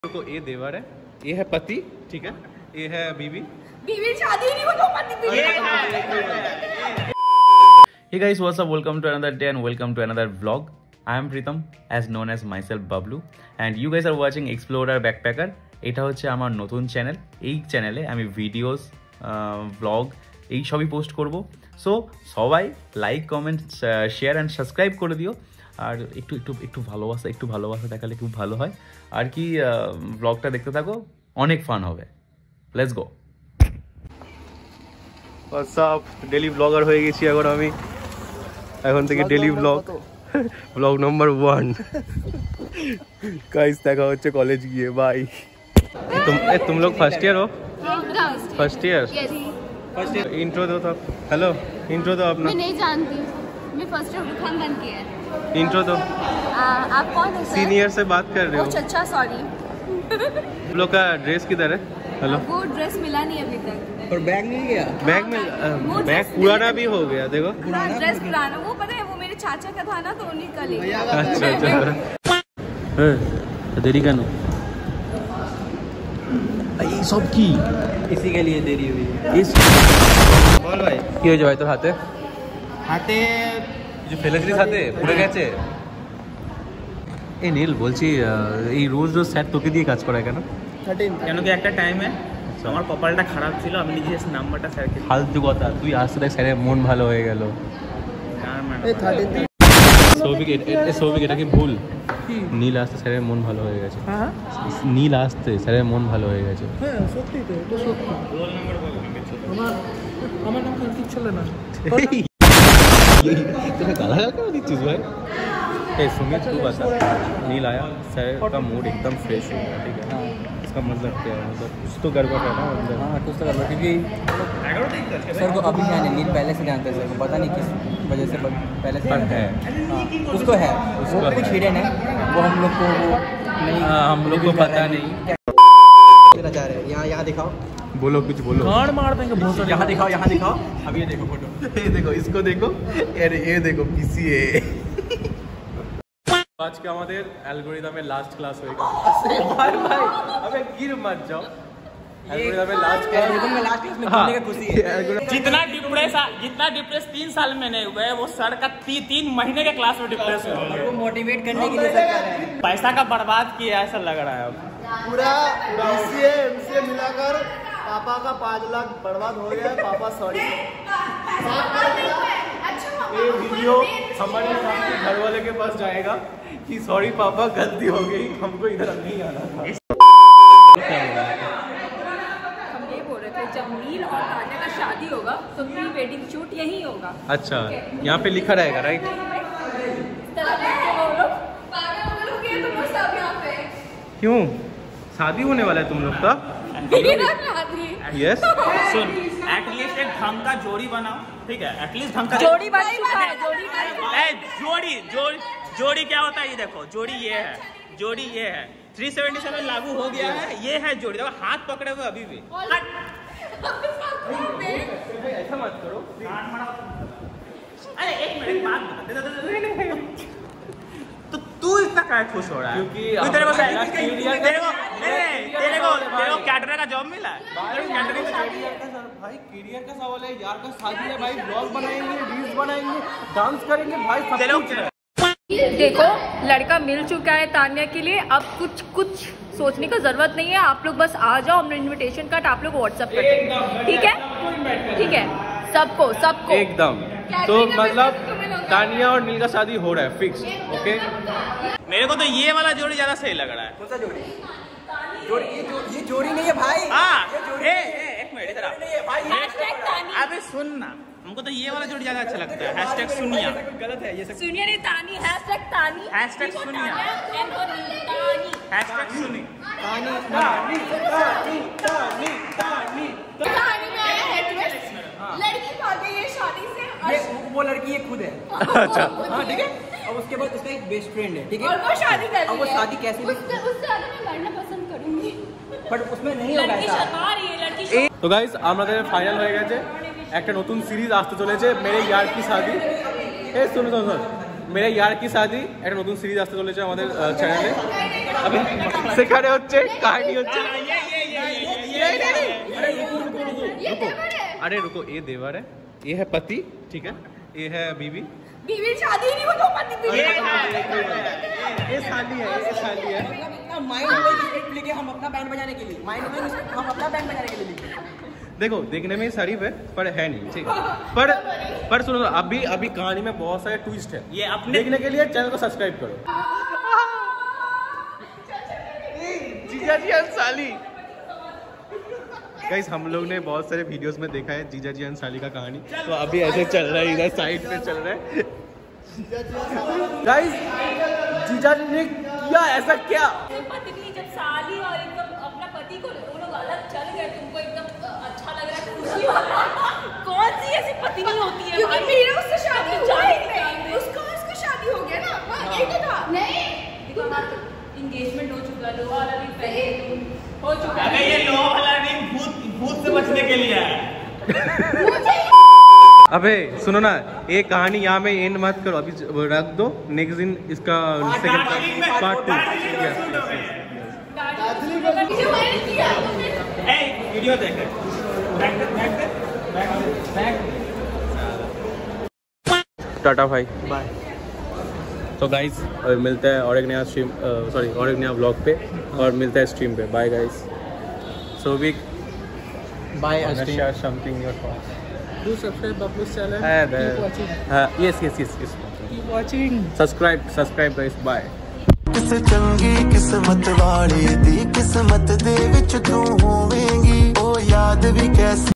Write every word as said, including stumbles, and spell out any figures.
को ये देवर है, ये है पति, ठीक है, ये है बीवी। बीवी शादी नहीं हो तो पति बीवी। Hey guys, what's up? Welcome to another day and welcome to another vlog. I am Pritam, as known as myself Bablu, and you guys are watching Explorer Backpacker. এটা হচ্ছে আমার নতুন চ্যানেল। এই চ্যানেলে আমি ভিডিওস, ব্লগ এই সবই post করব। সো সবাই like, comment, share and subscribe করে দিও। আর একটু একটু একটু ভালোবাসা একটু ভালোবাসা দেখালে খুব ভালো হয়। আর কি ব্লগটা দেখতে থাকো, অনেক ফান হবে। Let's go. WhatsApp, daily blogger হয়ে গেছি এখন আমি। এখন থেকে daily blog, blog number one. Guys দেখা হচ্ছে कॉलेज गए, बाय। तुम ए, तुम लोग फर्स्ट ईयर हो? First year first year intro दो तो। हेलो, इंट्रो दो अपना। मैं नहीं जानती, मैं फर्स्ट ईयर खानदान की है। इंट्रो दो। आप कौन हो? सीनियर से बात कर रहे हो? अच्छा अच्छा, सॉरी। तुम लोग का ड्रेस किधर है? हेलो, वो ड्रेस मिला नहीं अभी तक। और बैग मिल गया? बैग में बैग पुराना भी हो गया, देखो। हाँ, ड्रेस पुराना, वो पता है वो मेरे चाचा का था ना, तो उन्हीं का ले गया। अच्छा अच्छा, देरी का नो ये सब की इसी के लिए देरी हुई। इस बोल भाई কি হয়েছে ভাই তোর হাতে? হাতে যে ফেলেছিস হাতে পুড়ে গেছে। এই নীল বলছি, এই রোজ রোজ স্যার তোকে দিয়ে কাজ করায় কেন? কেন কি একটা টাইমে আমার কপালটা খারাপ ছিল, আমি নিজে এসে নাম্বারটা স্যারকে ফালতু কথা, তুই আসতে দেখ স্যারের মন ভালো হয়ে গেল। সৌভিক সৌভিক এটা কি ভুল? নীল আসতে স্যারের মন ভালো হয়ে গেছে। নীল আসতে স্যারের মন ভালো হয়ে গেছে। হ্যাঁ সত্যি তো, এটা সত্যি। রোল নাম্বার বল, আমি আমার আমার নাম ঠিক ছিল না। तुझे गाला क्यों दीजिस भाई? ए सुमित तू बता, नील आया, सर का मूड एकदम फ्रेश हो गया, ठीक है? इसका मतलब क्या है? मतलब कुछ तो गड़बड़ है ना अंदर। हाँ कुछ तो गड़बड़, क्योंकि सर को अभी क्या नहीं, नील पहले से जानते हैं सर को, पता नहीं किस वजह से पहले से है। हाँ उसको है, उसको कुछ हिडन है, वो हम लोग को वो नहीं, हम लोग को पता नहीं। जा रहे हैं यहाँ, यहाँ दिखाओ, बोलो कुछ बोलो। गाड़ मार देंगे बहुत सारे। यहाँ दिखाओ, यहाँ दिखाओ, अब ये देखो फोटो, ये देखो, इसको देखो, अरे ये देखो पीसीए। आज के আমাদের অ্যালগরিদমের লাস্ট ক্লাস হয়ে গেছে। ভাই ভাই अबे गिर मत जाओ। एल्गोरिदम लास्ट क्लास, एल्गोरिदम में लास्ट क्लास में घूमने का खुशी है। जितना डिप्रेस जितना डिप्रेस तीन साल में नहीं हुए, वो सर का ती, तीन महीने के क्लास में डिप्रेस हुए। वो मोटिवेट करने के लिए सरकार है। पैसा का बर्बाद किया ऐसा लग रहा है अब। पूरा बीसीए एमसीए मिलाकर पापा का पाँच लाख बर्बाद हो गया। पापा सॉरी। ये वीडियो हमारे घर वाले के पास जाएगा कि सॉरी पापा गलती हो गई, हमको इधर नहीं आना था। हम ये बोल रहे थे जब नील और तान्या का शादी होगा तो प्री वेडिंग शूट यहीं होगा। अच्छा, यहाँ पे लिखा रहेगा राइट? इस तरह लिखते वो लोग पागल हो लोग, ये तुम लोग सब यहाँ पे। क्यों शादी होने वाला है तुम लोग का? बिना शादी। यस, सुन, एटलीस्ट एक ढंग का जोड़ी बनाओ, ठीक है? एटलीस्ट ढंग का जोड़ी बन चुका है, जोड़ी बन चुका है। ए, जोड़ी जोड़ी जोड़ी क्या होता है ये देखो, जोड़ी ये है, जोड़ी ये है, तीन सौ सतहत्तर लागू हो गया है, ये है जोड़ी। देखो हाथ पकड़े हुए अभी भी। ऐसा मत करो। अरे एक मिनट बात बता, तो तू इतना क्या खुश हो रहा है? क्योंकि तू तेरे को तेरे को तेरे को तेरे को तेरे को कैटरर का जॉब मिला है? कैटरिंग का जॉब भाई करियर का सवाल है यार, का शादी है भाई, ब्लॉग बनाएंगे, रील्स बनाएंगे, डांस करेंगे भाई, सब तेरे कुछ है। देखो लड़का मिल चुका है तान्या के लिए, अब कुछ कुछ सोचने का जरूरत नहीं है। आप लोग बस आ जाओ, हमने इनविटेशन कार्ड आप लोग व्हाट्सएप कर देंगे, ठीक है? ठीक है, सबको सबको एकदम। तो मतलब तानिया और नील का शादी हो रहा है फिक्स, ओके? मेरे को तो ये वाला जोड़ी ज्यादा सही लग रहा है। कौन सा जोड़ी? जोड़ी ये जोड़ी ये जोड़ी नहीं है भाई। हाँ, ये जोड़ी ए, नहीं ए, एक मिनट इधर आ। नहीं है भाई। अबे सुन ना, हमको तो ये वाला जोड़ी ज्यादा अच्छा लगता है। हैशटैग सुनिया। गलत है ये सब। सुनिए नहीं तानी, हैशटैग तानी, हैशटैग सुनिया। तानी, हैशटैग सुनी। तानी तानी तानी तानी तानी। कहानी में आया है ट्विस्ट, लड़की भाग गई है शादी से ये वो लड़की ये खुद है। अच्छा हाँ ठीक है। और उसके बाद उसका एक बेस्ट फ्रेंड है, ठीक है? और वो शादी कर रही है। अब वो शादी कैसे भी, उससे उससे ज्यादा मैं लड़ना पसंद करूंगी। बट उसमें नहीं होगा लड़की ऐसा। शर्मा रही है, लड़की তো গাইস আমাদের ফাইনাল হয়ে গেছে, একটা নতুন সিরিজ আসতে চলেছে, মেরে ইয়ার কি শাদি। এই শুনো শুনো, মেরে ইয়ার কি শাদি একটা নতুন সিরিজ আসতে চলেছে আমাদের চ্যানেলে আমি সেখানে হচ্ছে কাহিনী হচ্ছে अरे रुको ये देवर है ये है पति ठीक है ये है बीवी बीवी शादी नहीं हो तो पति बीवी ये साली है ये साली है माइंड में स्क्रिप्ट लिखे हम अपना बैंड बजाने के लिए माइंड में हम अपना बैंड बजाने के लिए लिखे देखो देखने में शरीफ है पर है नहीं ठीक है पर पर सुनो अभी अभी कहानी में बहुत सारे ट्विस्ट है ये अपने देखने के लिए चैनल को सब्सक्राइब करो जीजा जी अंसाली गाइस हम लोग ने बहुत सारे वीडियोस में देखा है जीजा जी अंसाली का कहानी तो अभी ऐसे चल रहा है इधर साइड पे चल रहा है गाइस जीजा जी ने किया ऐसा क्या पत्नी जब साली और एकदम अपना पति को वो लोग अलग चल गए तुमको एकदम अच्छा लग रहा है खुशी हो रहा है कौन सी ऐसी पत्नी होती है क्योंकि मेरे उससे शादी हुआ ही नहीं उसका उसका शादी हो गया ना हां ये क्या था नहीं देखो हमारा एंगेजमेंट हो चुका है और अभी पहले हो चुका है अबे ये लो वाला नहीं भूत भूत से बचने के लिए है अबे सुनो ना ये कहानी यहाँ में एंड मत करो अभी रख दो नेक्स्ट दिन इसका सेकंड पार्ट टू वीडियो देख टाटा भाई बाय तो गाइस मिलते हैं और एक नया स्ट्रीम सॉरी और एक नया व्लॉग पे और मिलते हैं स्ट्रीम पे bye guys so we bye share something your thoughts do subscribe Bablu's channel keep watching yes yes yes yes keep watching subscribe subscribe guys bye किस चंगी किस्मत वाली दी किस्मत दे विच तू होवेंगी ओ याद भी कैसी